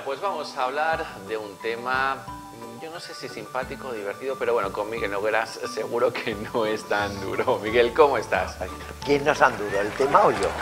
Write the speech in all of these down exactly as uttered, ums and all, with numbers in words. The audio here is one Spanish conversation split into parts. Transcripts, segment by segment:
pues vamos a hablar de un tema, yo no sé si simpático o divertido, pero bueno, con Miguel Nogueras seguro que no es tan duro. Miguel, ¿cómo estás? ¿Quién no es tan duro, el tema o yo?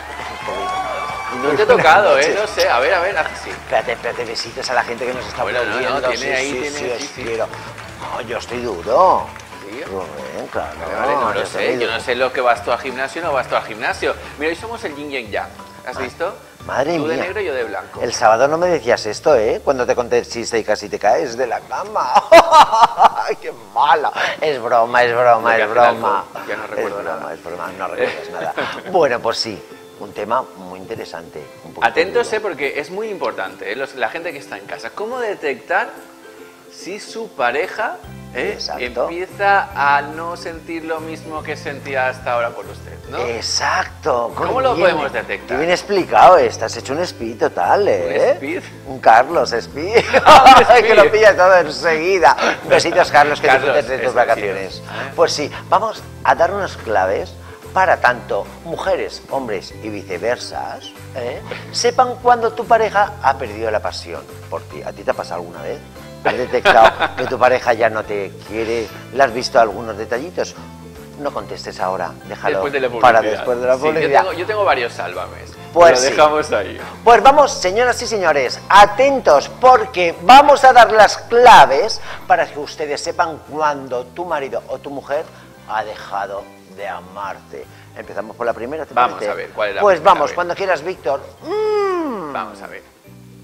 No te he tocado, ¿eh? No sé, a ver, a ver, haz así. Espérate, espérate, besitos a la gente que nos está bueno, viendo. No, no, tiene sí, ahí, sí, tiene, sí, sí, sí. quiero. No, yo estoy duro. ¿Sí? Rubén, claro. Vale, vale, no lo yo sé, estoy yo no sé lo que vas tú al gimnasio o no vas tú al gimnasio. Mira, hoy somos el yin y el yang, ¿has visto? Madre Tú de mía. negro y yo de blanco. El sábado no me decías esto, ¿eh? Cuando te conté el chiste y casi te caes de la cama. ¡Ay, qué mala! Es broma, es broma, es broma. Ya no recuerdo es nada. broma, es broma, no recuerdas nada. Bueno, pues sí, un tema muy interesante. Un poquito Atentos, duro. eh, porque es muy importante, eh, los- la gente que está en casa. ¿Cómo detectar si su pareja eh, Exacto. empieza a no sentir lo mismo que sentía hasta ahora por usted, ¿no? Exacto. ¿Cómo Qué lo bien. podemos detectar? Qué bien explicado, eh. Estás hecho un speed total, ¿eh? speed? Un Carlos speed. Ah, un Ay, speed. que lo pillas todo enseguida. Besitos, Carlos, que Carlos, disfrutes de tus eso, vacaciones. besitos, ¿eh? Pues sí, vamos a dar unas claves para tanto mujeres, hombres y viceversas, ¿eh? sepan cuando tu pareja ha perdido la pasión por ti. ¿A ti te ha pasado alguna vez? ¿Has detectado que tu pareja ya no te quiere? ¿Le has visto algunos detallitos? No contestes ahora, déjalo Después de la publicidad. para después de la Sí, yo, publicidad. tengo, yo tengo varios sálvames. Pues lo sí. dejamos ahí. Pues vamos, señoras y señores, atentos porque vamos a dar las claves para que ustedes sepan cuando tu marido o tu mujer ha dejado de amarte. Empezamos por la primera, ¿te Vamos parece? a ver, ¿cuál es la Pues primera? vamos, A ver. cuando quieras, Víctor. Mm. Vamos a ver.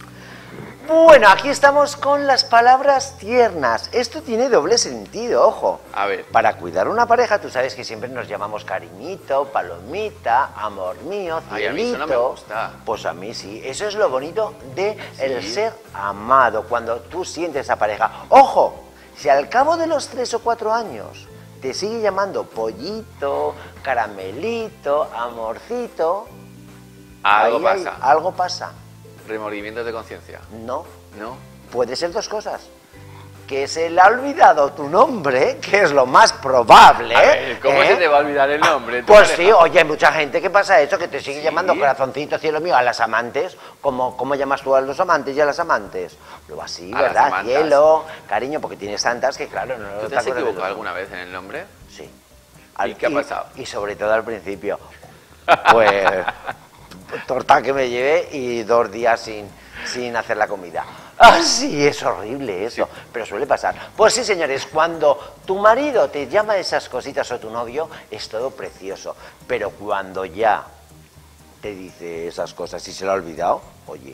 Bueno, aquí estamos con las palabras tiernas. Esto tiene doble sentido, ojo. A ver. Para cuidar una pareja, tú sabes que siempre nos llamamos cariñito, palomita, amor mío, cielito. Ay, a mí eso no me gusta. Pues a mí sí. Eso es lo bonito de el Sí. ser amado, cuando tú sientes a pareja. Ojo, si al cabo de los tres o cuatro años te sigue llamando pollito, caramelito, amorcito, Algo ahí hay- pasa. algo pasa. Remordimientos de conciencia. No. ¿No? Puede ser dos cosas. Que se le ha olvidado tu nombre, que es lo más probable. A ver, ¿cómo ¿eh? se te va a olvidar el nombre? de tu Pues pareja? sí, oye, hay mucha gente que pasa eso, que te sigue ¿Sí? llamando corazoncito, cielo mío, a las amantes. ¿Cómo, ¿Cómo llamas tú a los amantes y a las amantes? Lo así, A las ¿verdad? amantas. Cielo, cariño, porque tienes tantas que, claro, no ¿Tú te te has acuerdas de equivocado todo. alguna vez en el nombre? Sí. ¿Y qué ha pasado? Y sobre todo al principio. Pues torta que me llevé y dos días sin, sin hacer la comida. Ah, sí, es horrible eso, Sí. pero suele pasar. Pues sí, señores, cuando tu marido te llama esas cositas o tu novio, es todo precioso. Pero cuando ya te dice esas cosas y se lo ha olvidado, oye,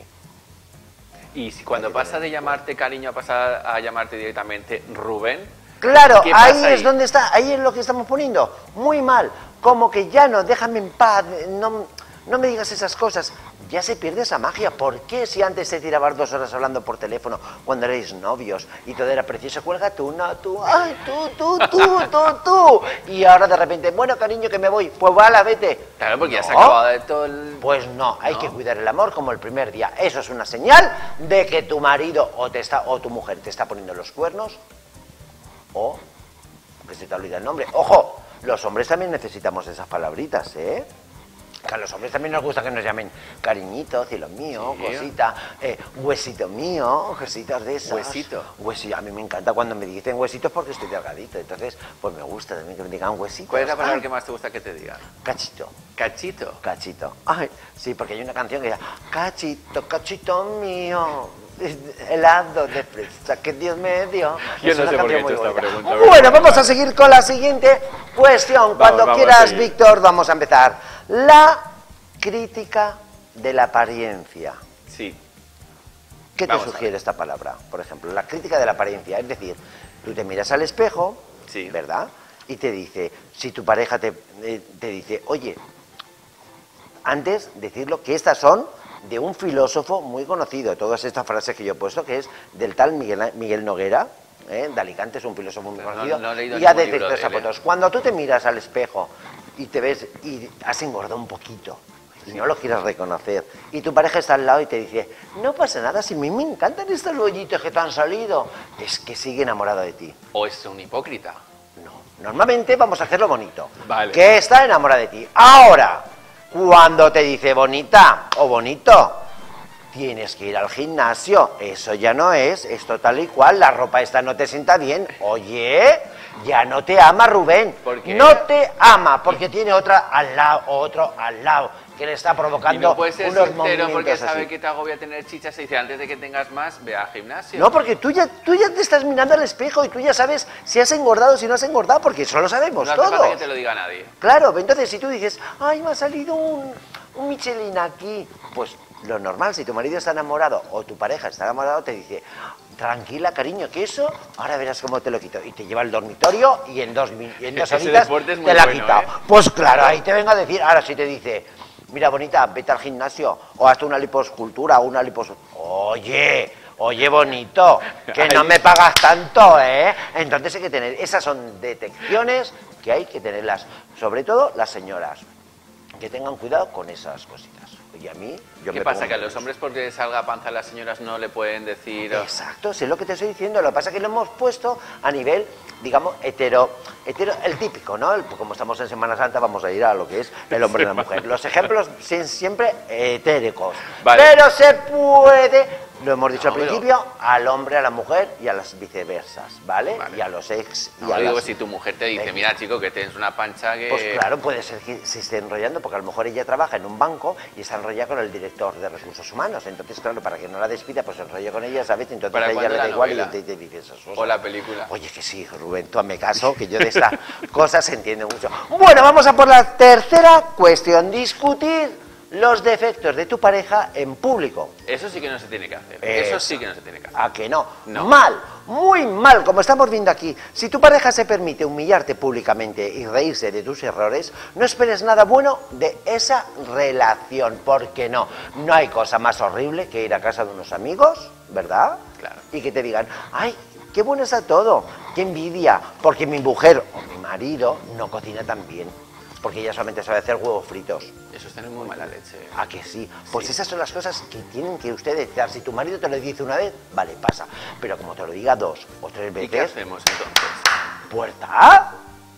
Y si cuando Hay que pasa tener de llamarte cariño a pasar a llamarte directamente Rubén, claro, ¿qué ahí pasa es ahí? donde está, ahí es lo que estamos poniendo. Muy mal, como que ya no, déjame en paz, no, no me digas esas cosas. Ya se pierde esa magia. ¿Por qué si antes te tirabas dos horas hablando por teléfono cuando erais novios y todo era precioso? Cuelga tú, no tú, ay, tú, tú, tú, tú, tú. Y ahora de repente, bueno, cariño, que me voy, pues vale, vete. claro, porque ya se ha No. acabado de todo el... Pues no, hay No. que cuidar el amor como el primer día. Eso es una señal de que tu marido o, te está, o tu mujer te está poniendo los cuernos o que se te olvida el nombre. ¡Ojo! Los hombres también necesitamos esas palabritas, ¿eh? Que a los hombres también nos gusta que nos llamen cariñito, cielo mío, Sí. cosita, eh, huesito mío, cositas de esas. Huesito. Huesi- a mí me encanta cuando me dicen huesitos porque estoy delgadito. Entonces, pues me gusta también que me digan huesitos. ¿Cuál es la palabra Ay, que más te gusta que te digan? Cachito. Cachito. Cachito. Ay, sí, porque hay una canción que dice, cachito, cachito mío, helado de fresa que Dios me dio. Yo Es no una sé por qué he canción muy hecho esta bonita. pregunta, pero Bueno, bueno, vamos a vale. seguir con la siguiente cuestión. Cuando vamos a quieras, seguir. Víctor, vamos a empezar. La crítica de la apariencia. Sí. ¿Qué te Vamos a sugiere ver. esta palabra? Por ejemplo, la crítica de la apariencia. Es decir, tú te miras al espejo, Sí. ¿verdad? Y te dice, si tu pareja te, eh, te dice, oye, antes decirlo que estas son de un filósofo muy conocido, todas estas frases que yo he puesto, que es del tal Miguel, Miguel Noguera, ¿eh? de Alicante, es un filósofo muy Pero no- conocido, no he leído y ha ningún libro detectado de esas él, ¿eh? fotos. Cuando tú te miras al espejo y te ves y has engordado un poquito, y no lo quieres reconocer, y tu pareja está al lado y te dice, no pasa nada, si a mí me encantan estos bollitos que te han salido, es que sigue enamorado de ti. ¿O es un hipócrita? No, normalmente vamos a hacerlo bonito. Vale. Que está enamorada de ti. Ahora, cuando te dice bonita o bonito, tienes que ir al gimnasio, eso ya no es, esto tal y cual, la ropa esta no te sienta bien, oye, ya no te ama Rubén, ¿Por qué? no te ama, porque tiene otra al lado, otro al lado, que le está provocando Y no puedes ser unos sincero porque movimientos sabe así. que te agobia tener chichas y dice, antes de que tengas más, ve al gimnasio. No, porque tú ya, tú ya te estás mirando al espejo y tú ya sabes si has engordado o si no has engordado, porque eso lo sabemos No hace falta todos. que te lo diga nadie. Claro, entonces si tú dices, ay, me ha salido un, un Michelin aquí, pues lo normal, si tu marido está enamorado o tu pareja está enamorado, te dice, tranquila, cariño, que eso, ahora verás cómo te lo quito. Y te lleva al dormitorio y en dos, mi- y en dos Ese horitas deporte es muy te la ha bueno, quitado. ¿eh? Pues claro, ahí te venga a decir, ahora sí te dice, mira, bonita, vete al gimnasio o hazte una liposcultura o una lipos... Oye, oye, bonito, que no Ahí- me pagas tanto, ¿eh? Entonces hay que tener, esas son detecciones que hay que tenerlas, sobre todo las señoras, que tengan cuidado con esas cositas. Y a mí, yo ¿Qué me pasa? pongo Que a muy los hombres porque salga panza las señoras no le pueden decir... oh, Exacto, sé lo que te estoy diciendo. Lo que pasa es que lo hemos puesto a nivel, digamos, hetero, hetero el típico, ¿no? El- como estamos en Semana Santa, vamos a ir a lo que es el hombre y la mujer. Los ejemplos son siempre etéricos. Vale. Pero se puede, lo hemos dicho No, al pero- principio, al hombre, a la mujer y a las viceversas, ¿vale? Vale. Y a los ex y No, a digo las... que si tu mujer te dice, Venga. mira chico, que tienes una pancha que... Pues claro, puede ser que se esté enrollando, porque a lo mejor ella trabaja en un banco y está enrollada con el director de recursos humanos. Entonces, claro, para que no la despida, pues se enrolla con ella, ¿sabes? Entonces ¿Para a ella cuándo le da la igual y novela? te, te dice esas cosas. O la película. Oye, que sí, Rubén, tú hazme caso, que yo de estas cosas se entiende mucho. Bueno, vamos a por la tercera cuestión. Discutir los defectos de tu pareja en público. Eso sí que no se tiene que hacer. Eso. Eso sí que no se tiene que hacer. ¿A que no? No. Mal, muy mal, como estamos viendo aquí. Si tu pareja se permite humillarte públicamente y reírse de tus errores, no esperes nada bueno de esa relación, porque no, no hay cosa más horrible que ir a casa de unos amigos, ¿verdad? Claro. Y que te digan, ay, qué bueno está todo, qué envidia, porque mi mujer o mi marido no cocina tan bien, porque ella solamente sabe hacer huevos fritos. Eso es tener muy mala leche. ¿A que sí? Pues Sí. esas son las cosas que tienen que ustedes hacer. Si tu marido te lo dice una vez, vale, pasa. Pero como te lo diga dos o tres ¿Y qué veces, hacemos entonces? puerta,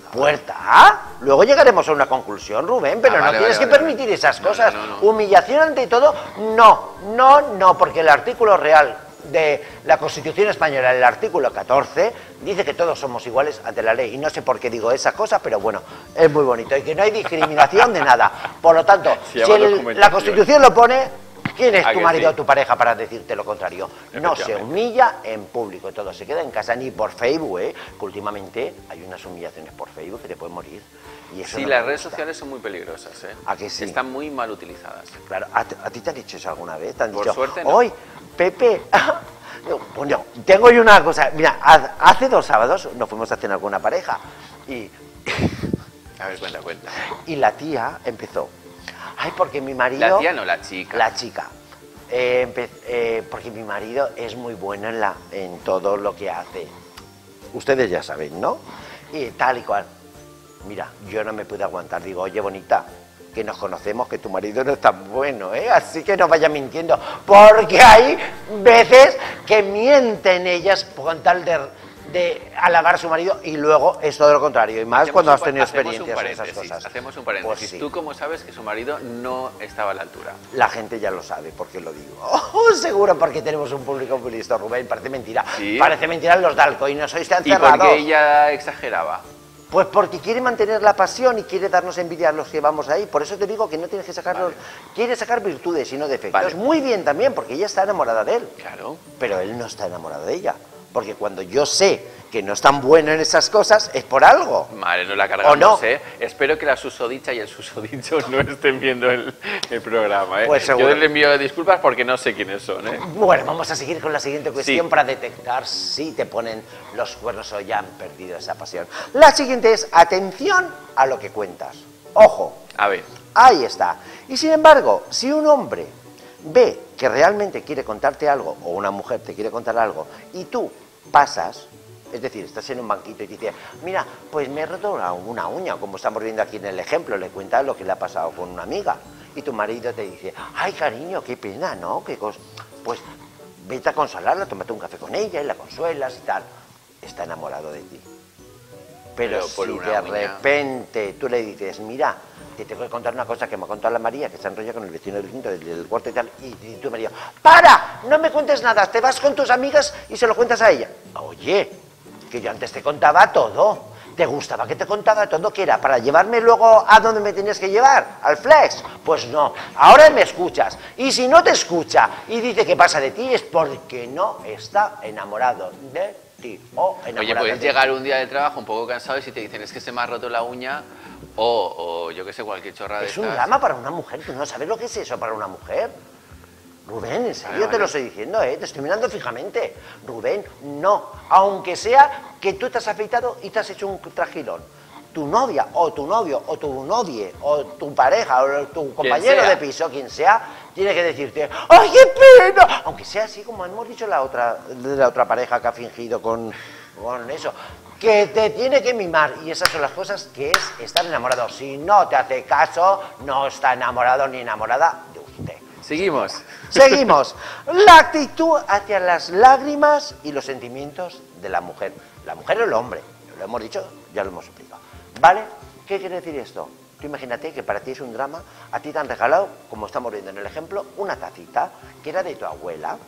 puerta. Luego llegaremos a una conclusión, Rubén, pero Ah, no vale, tienes vale, que vale, permitir vale. esas No, cosas. no, no, no. Humillación ante todo, no, no, no, porque el artículo real de la Constitución Española, el artículo catorce, dice que todos somos iguales ante la ley. Y no sé por qué digo esa cosa, pero bueno, es muy bonito. Y que no hay discriminación de nada. Por lo tanto, Se si llama el- la documentación. Constitución lo pone, ¿quién es ¿A tu que marido sí? o tu pareja para decirte lo contrario? No se Efectivamente. humilla en público, todo se queda en casa, ni por Facebook, ¿eh? Que últimamente hay unas humillaciones por Facebook que te pueden morir. Y eso Sí, no las me redes gusta. sociales son muy peligrosas, ¿eh? ¿A que sí? Están muy mal utilizadas. Claro, ¿a, ti- a ti te han dicho eso alguna vez? ¿Te han Por dicho, suerte no. hoy, Pepe, bueno, tengo yo una cosa, mira, haz- hace dos sábados nos fuimos a cenar con una pareja y, A ver, cuenta, cuenta. y la tía empezó, ay, porque mi marido... La tía no, la chica. La chica. Eh, empe- eh, porque mi marido es muy bueno en, la, en todo lo que hace. Ustedes ya saben, ¿no? Y tal y cual. Mira, yo no me pude aguantar. Digo, oye, bonita, que nos conocemos, que tu marido no es tan bueno, ¿eh? Así que no vaya mintiendo. Porque hay veces que mienten ellas con tal de, de alabar a su marido y luego es todo lo contrario. Y más Hacemos cuando un has pa- tenido hacemos un experiencias en esas paréntesis, cosas. Hacemos un paréntesis. Pues sí. ¿Tú cómo sabes que su marido no estaba a la altura? La gente ya lo sabe, porque lo digo. Oh, seguro, porque tenemos un público muy listo, Rubén. Parece mentira. ¿Sí? Parece mentira los Dalco y no sois tan ¿Y por cerrados. qué ella exageraba? Pues porque quiere mantener la pasión y quiere darnos envidia a los que vamos ahí. Por eso te digo que no tienes que sacarlos. Vale. Quiere sacar virtudes y no defectos. Vale. Muy bien también, porque ella está enamorada de él. Claro. Pero él no está enamorado de ella. Porque cuando yo sé que no es tan bueno en esas cosas, es por algo. Madre, no la cargamos, ¿O no? ¿eh? Espero que la susodicha y el susodicho no estén viendo el, el programa, ¿eh? Pues seguro. Yo les envío disculpas porque no sé quiénes son, ¿eh? Bueno, vamos a seguir con la siguiente cuestión Sí. para detectar si te ponen los cuernos o ya han perdido esa pasión. La siguiente es atención a lo que cuentas. Ojo, A ver, ahí está. Y sin embargo, si un hombre ve que realmente quiere contarte algo, o una mujer te quiere contar algo, y tú pasas, es decir, estás en un banquito y te dice, mira, pues me he roto una, una uña, como estamos viendo aquí en el ejemplo, le cuenta lo que le ha pasado con una amiga, y tu marido te dice, ay, cariño, qué pena, ¿no? Qué cos... Pues vete a consolarla, tómate un café con ella y la consuelas y tal. Está enamorado de ti. Pero, Pero por si una de uña. repente tú le dices, mira, te tengo que contar una cosa que me ha contado la María, que se enrolla con el vecino del quinto, del, del cuarto y tal, y, y tu marido, ¡para! No me cuentes nada, te vas con tus amigas y se lo cuentas a ella. Oye, que yo antes te contaba todo. ¿Te gustaba que te contaba todo? ¿Qué era? ¿Para llevarme luego a donde me tenías que llevar? ¿Al flex? Pues no, ahora me escuchas. Y si no te escucha y dice que pasa de ti es porque no está enamorado de ti o enamorado. Oye, puedes de llegar ti. un día de trabajo un poco cansado y si te dicen es que se me ha roto la uña o, o yo qué sé, cualquier chorrada de Es un estas. drama para una mujer, tú no sabes lo que es eso para una mujer. Rubén, en serio Vale, vale. te lo estoy diciendo, ¿eh? Te estoy mirando fijamente. Rubén, no. Aunque sea que tú te has afeitado y te has hecho un trajilón. Tu novia, o tu novio, o tu novie, o tu pareja, o tu compañero sea. de piso, quien sea, tiene que decirte, ¡ay, qué pena! Aunque sea así como hemos dicho la otra, de la otra pareja que ha fingido con, con eso. Que te tiene que mimar. Y esas son las cosas que es estar enamorado. Si no te hace caso, no está enamorado ni enamorada de usted. Seguimos. Seguimos. La actitud hacia las lágrimas y los sentimientos de la mujer. La mujer o el hombre. Lo hemos dicho, ya lo hemos explicado. ¿Vale? ¿Qué quiere decir esto? Tú imagínate que para ti es un drama, a ti te han regalado, como estamos viendo en el ejemplo, una tacita que era de tu abuela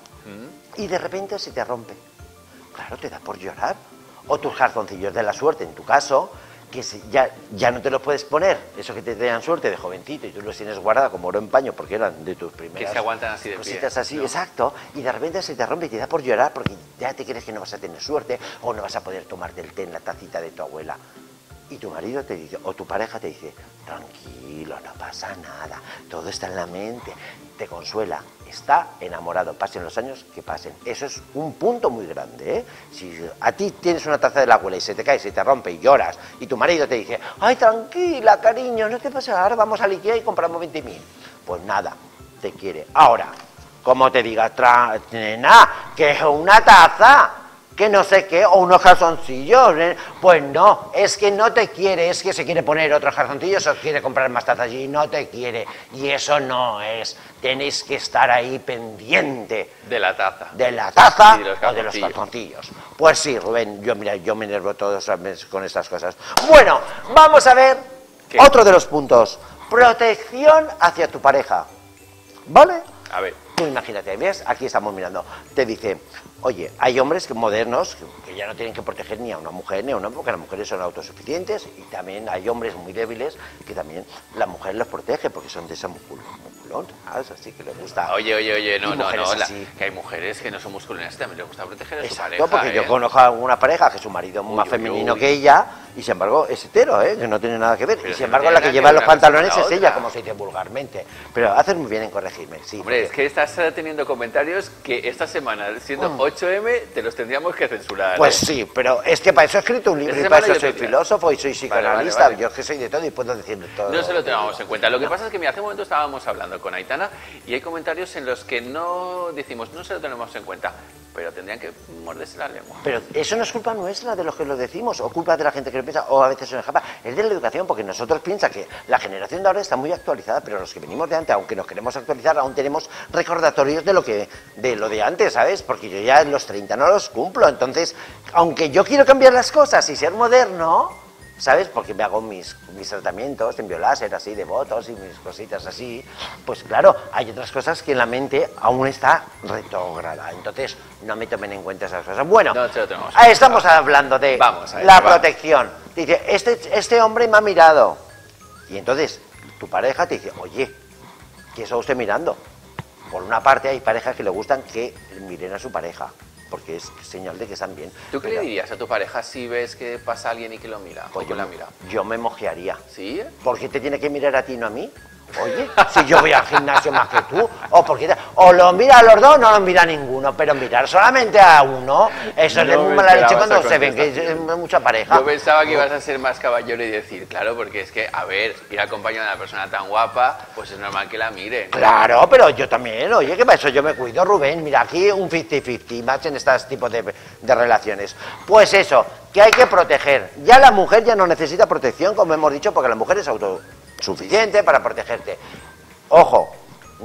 y de repente se te rompe. Claro, te da por llorar. O tus calzoncillos de la suerte, en tu caso, que si ya, ya no te los puedes poner, eso que te dan suerte de jovencito y tú los tienes guardada como oro en paño porque eran de tus primeras Que se aguantan así de pie, cositas así, ¿no? exacto, y de repente se te rompe y te da por llorar porque ya te crees que no vas a tener suerte o no vas a poder tomarte el té en la tacita de tu abuela. Y tu marido te dice, o tu pareja te dice, tranquilo, no pasa nada, todo está en la mente, te consuela, está enamorado, pasen los años que pasen. Eso es un punto muy grande, ¿eh? Si a ti tienes una taza de la abuela y se te cae, se te rompe y lloras, y tu marido te dice, ay, tranquila, cariño, no te pasa, ahora vamos al Ikea y compramos veinte mil. Pues nada, te quiere. Ahora, como te diga, tra nena, que es una taza, que no sé qué, o unos calzoncillos, ¿eh? Pues no, es que no te quiere, es que se quiere poner otros calzoncillos o quiere comprar más tazas y no te quiere, y eso no es, tenéis que estar ahí pendiente De la taza. de la taza Y de los o de los calzoncillos. calzoncillos. Pues sí, Rubén, yo mira, yo me enervo todos los meses con estas cosas. Bueno, vamos a ver ¿Qué? otro de los puntos, protección hacia tu pareja, ¿vale? A ver. Tú imagínate, ¿ves? Aquí estamos mirando. Te dice, oye, hay hombres que, modernos que, que ya no tienen que proteger ni a una mujer ni a un hombre, porque las mujeres son autosuficientes, y también hay hombres muy débiles que también la mujer los protege porque son de esa muscul musculón, ¿sabes? Así que les gusta. Oye, oye, oye, no, Y no, mujeres no. la- así. que hay mujeres que no son musculonas y también les gusta proteger a su Exacto, pareja. porque yo ¿eh? conozco a una pareja que su marido es Uy, más uy, femenino uy. que ella, y sin embargo es hetero, ¿eh? Que no tiene nada que ver. Pero y si sin no embargo tiene la nada que que lleva ver los una cosa con pantalones la es ella, otra. como se dice vulgarmente. Pero haces muy bien en corregirme, sí. Hombre, es porque- que estás eh, teniendo comentarios que esta semana, siendo ocho eme, te los tendríamos que censurar. Pues ¿eh? sí, pero es que para eso he escrito un libro Esta y para semana eso yo soy te- filósofo y soy Vale, psicoanalista. vale, vale. Yo es que soy de todo y puedo decir de todo. No se lo tomamos en cuenta. Lo que pasa es que, mira, hace un momento estábamos hablando con Aitana y hay comentarios en los que no decimos, no se lo tenemos en cuenta, pero tendrían que morderse la lengua. Pero eso no es culpa nuestra de los que lo decimos, o culpa de la gente que lo piensa, o a veces se nos escapa. Es de la educación, porque nosotros piensa que la generación de ahora está muy actualizada, pero los que venimos de antes, aunque nos queremos actualizar, aún tenemos recordatorios de lo que de lo de antes, ¿sabes? Porque yo ya en los treinta no los cumplo, entonces, aunque yo quiero cambiar las cosas y ser moderno, ¿sabes? Porque me hago mis, mis tratamientos en bioláser, así, de botox y mis cositas así. Pues claro, hay otras cosas que en la mente aún está retrógrada. Entonces, no me tomen en cuenta esas cosas. Bueno, No se lo tenemos en ahí cuenta. estamos hablando de Vamos a ver, la vamos. protección. Dice, este, este hombre me ha mirado. Y entonces, tu pareja te dice, oye, ¿qué está usted mirando? Por una parte, hay parejas que le gustan que miren a su pareja, porque es señal de que están bien. ¿Tú qué Pero, le dirías a tu pareja si ves que pasa alguien y que lo mira? pues, o que yo, la mira? yo me mojearía. ¿Sí? ¿Por qué te tiene que mirar a ti y no a mí? Oye, si yo voy al gimnasio más que tú, o porque te- o lo mira a los dos, no lo mira a ninguno, pero mirar solamente a uno, eso es de No muy me mala leche esperaba cuando esa se ven que contestación. es mucha pareja. Yo pensaba que ibas a ser más caballero y decir, claro, porque es que, a ver, ir acompañado de una persona tan guapa, pues es normal que la miren. Claro, pero yo también, oye, que para eso yo me cuido, Rubén. Mira, aquí un cincuenta cincuenta, más en estos tipos de, de relaciones. Pues eso, que hay que proteger. Ya la mujer ya no necesita protección, como hemos dicho, porque la mujer es autosuficiente para protegerte. Ojo,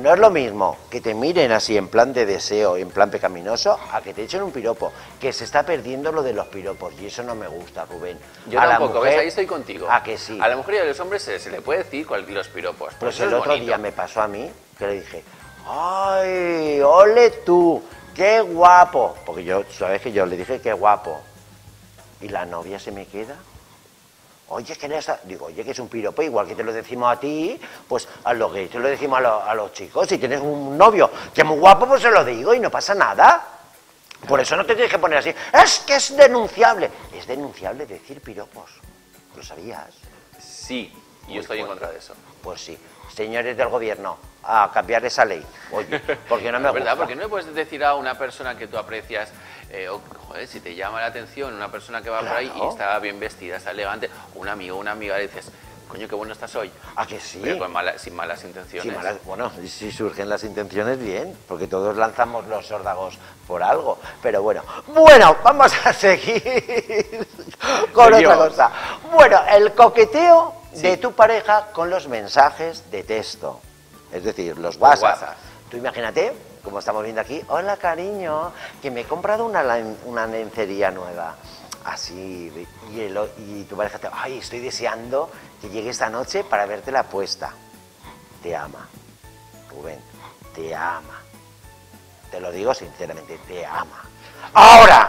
no es lo mismo que te miren así en plan de deseo, en plan pecaminoso, a que te echen un piropo, que se está perdiendo lo de los piropos, y eso no me gusta, Rubén. Yo a tampoco, la mujer, ¿ves? Ahí estoy contigo. ¿A que sí? A la mujer y a los hombres se, se le puede decir cual, los piropos. Pues Pues el eso es otro bonito. día me pasó a mí, que le dije, ¡ay, ole tú! ¡Qué guapo! Porque yo, ¿sabes que yo le dije qué guapo? Y la novia se me queda. Oye, que le está... Digo, oye, que es un piropo, igual que te lo decimos a ti, pues a los gays te lo decimos a, lo- a los chicos. Si tienes un novio que es muy guapo, pues se lo digo y no pasa nada. Por eso no te tienes que poner así. Es que es denunciable. Es denunciable decir piropos. ¿Lo sabías? Sí, y yo Muy estoy en fuerte. contra de eso. Pues sí. Señores del gobierno, a cambiar esa ley. Oye, porque no me Es verdad, gusta. porque no le puedes decir a una persona que tú aprecias, eh, o, joder, si te llama la atención una persona que va por ahí y Claro. está bien vestida, está elegante, un amigo, una amiga, le dices, coño, qué bueno estás hoy. ¿A que sí? Pero con mala- sin malas intenciones. Sí, malas- bueno, y si surgen las intenciones, bien, porque todos lanzamos los órdagos por algo. Pero bueno, bueno, vamos a seguir con Seguimos. otra cosa. Bueno, el coqueteo Sí. de tu pareja con los mensajes de texto. Es decir, los WhatsApp. WhatsApp. Tú imagínate, como estamos viendo aquí, hola cariño, que me he comprado una, lan- una lencería nueva. Así, y, el o- y tu pareja te, ay, estoy deseando que llegue esta noche para verte la puesta. Te ama, Rubén, te ama. Te lo digo sinceramente, te ama. Ahora,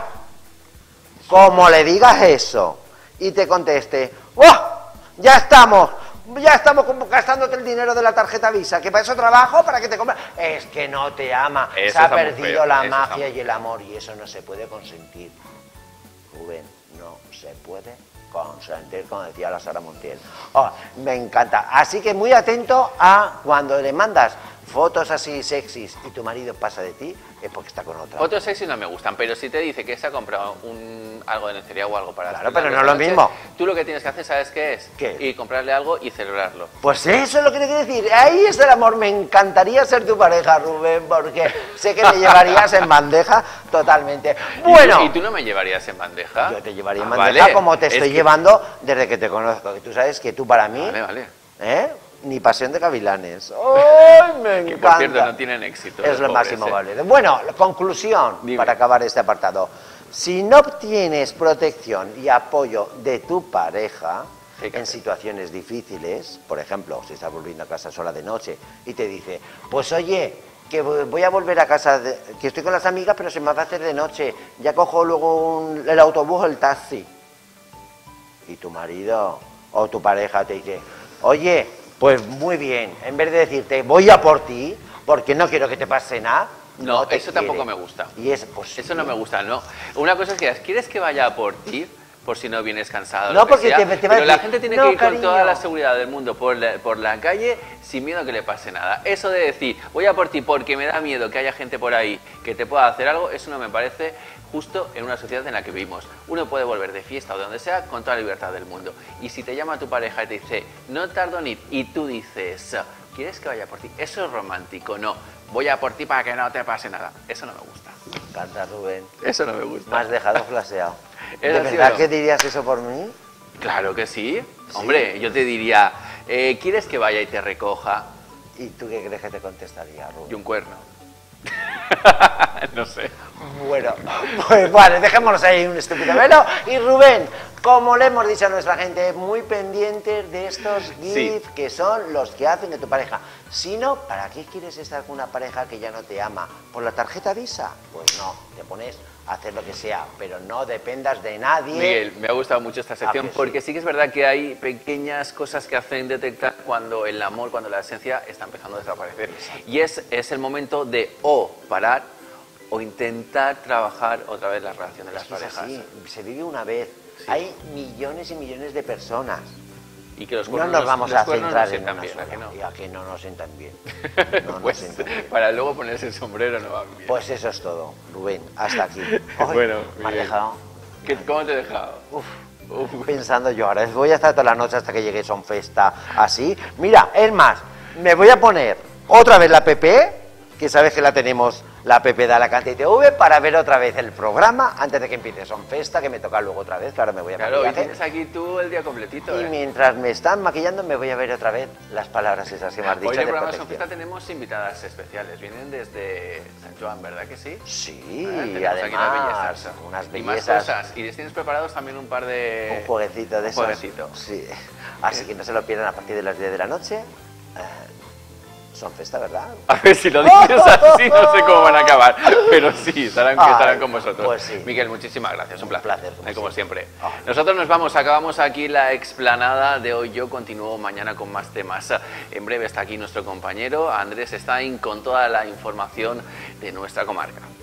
como le digas eso y te conteste, ¡oh! Ya estamos, ya estamos como gastándote el dinero de la tarjeta Visa, que para eso trabajo, para que te compres. Es que no te ama, Eso se ha está muy perdido feo, la eso está magia muy y el amor, y eso no se puede consentir. Rubén, no se puede consentir, como decía la Sara Montiel. Oh, me encanta. Así que muy atento a cuando le mandas fotos así sexys y tu marido pasa de ti, es porque está con otra. Fotos sexy no me gustan, pero si te dice que se ha comprado un, algo de lencería o algo para... Claro, hacer pero la no es lo noche, mismo. Tú lo que tienes que hacer, ¿sabes qué es? ¿Qué? Y comprarle algo y celebrarlo. Pues eso es lo que te quiero decir. Ahí es el amor. Me encantaría ser tu pareja, Rubén, porque sé que me llevarías en bandeja totalmente. Bueno, ¿Y tú, y tú no me llevarías en bandeja? yo te llevaría en Ah, bandeja vale. como te Es estoy que- llevando desde que te conozco. Que tú sabes que tú para mí, Vale, vale. ¿eh? Ni pasión de gavilanes. ¡Ay, me Que encanta! por cierto no tienen éxito. Es los lo pobres, máximo ¿eh? vale. Bueno, conclusión Dime. para acabar este apartado. Si no obtienes protección y apoyo de tu pareja ¿Qué hay que en hacer? situaciones difíciles, por ejemplo, si estás volviendo a casa sola de noche y te dice, pues oye, que voy a volver a casa, de- que estoy con las amigas, pero se me va a hacer de noche, ya cojo luego un- el autobús o el taxi. Y tu marido o tu pareja te dice, oye, pues muy bien, en vez de decirte, voy a por ti, porque no quiero que te pase nada. No, te eso tampoco quiere. me gusta. Y es, pues, Eso no me gusta, no. Una cosa es que digas, ¿quieres que vaya por ti? Por si no vienes cansado. No, lo que porque sea, te- te va a pero la decir, gente tiene "No, que ir cariño". con toda la seguridad del mundo por la, por la calle sin miedo a que le pase nada. Eso de decir, voy a por ti porque me da miedo que haya gente por ahí que te pueda hacer algo, eso no me parece justo en una sociedad en la que vivimos. Uno puede volver de fiesta o de donde sea con toda la libertad del mundo. Y si te llama tu pareja y te dice, no tardo en ir, y tú dices, ¿quieres que vaya por ti? Eso es romántico, no. Voy a por ti para que no te pase nada. Eso no me gusta. Me encanta, Rubén. Eso no me gusta. Me has dejado flaseado. ¿De ¿Es así verdad o no? que dirías eso por mí? Claro que sí. Hombre, yo te diría, eh, ¿quieres que vaya y te recoja? ¿Y tú qué crees que te contestaría, Rubén? Y un cuerno. No sé. Bueno, pues vale, dejémonos ahí un estúpido velo. Y Rubén, como le hemos dicho a nuestra gente, muy pendientes de estos GIFs Sí. que son los que hacen de tu pareja. Si no, ¿para qué quieres estar con una pareja que ya no te ama? ¿Por la tarjeta Visa? Pues no, te pones a hacer lo que sea, pero no dependas de nadie. Miguel, me ha gustado mucho esta sección que sí? porque sí que es verdad que hay pequeñas cosas que hacen detectar cuando el amor, cuando la esencia está empezando a desaparecer. Y es, es el momento de o parar o intentar trabajar otra vez la relación de las Es que es parejas. así, se vive una vez. Sí. Hay millones y millones de personas. Y que los No cuernos, nos vamos los a cuernos centrar no en sientan una bien, sola. ¿a que no? Y a que no nos sientan bien. No nos Pues, sientan bien. para luego ponerse el sombrero no van bien. Pues eso es todo, Rubén, hasta aquí. Ay, Bueno, me has Miguel. dejado ¿Qué- ¿Cómo te he dejado? uf, Uf. pensando yo ahora. Voy a estar toda la noche hasta que llegue Son Festa así. Mira, es más, me voy a poner otra vez la app que sabes que la tenemos, la app de Alacant I T V, para ver otra vez el programa antes de que empiece Son Festa, que me toca luego otra vez, que ahora me voy a Claro, hoy maquillaje. tienes aquí tú el día completito, Y ¿eh? mientras me están maquillando me voy a ver otra vez las palabras esas que me has dicho Hoy en el de programa Son protección. Festa tenemos invitadas especiales, vienen desde San Joan, ¿verdad que sí? Sí, Ah, y tenemos aquí unas además bellezas. unas Y más bellezas, cosas. Y les tienes preparados también un par de... un jueguecito de un esos. jueguecito. Sí, así que no se lo pierdan a partir de las diez de la noche. Eh, Son Festa, ¿verdad? A ver, si lo dices así, no sé cómo van a acabar. Pero sí, estarán, Ay, estarán con vosotros. pues sí. Miguel, muchísimas gracias. Un placer. placer, como eh, como siempre. siempre. Ay. Nosotros nos vamos, acabamos aquí la explanada de hoy. Yo continúo mañana con más temas. En breve está aquí nuestro compañero Andrés Stein con toda la información de nuestra comarca.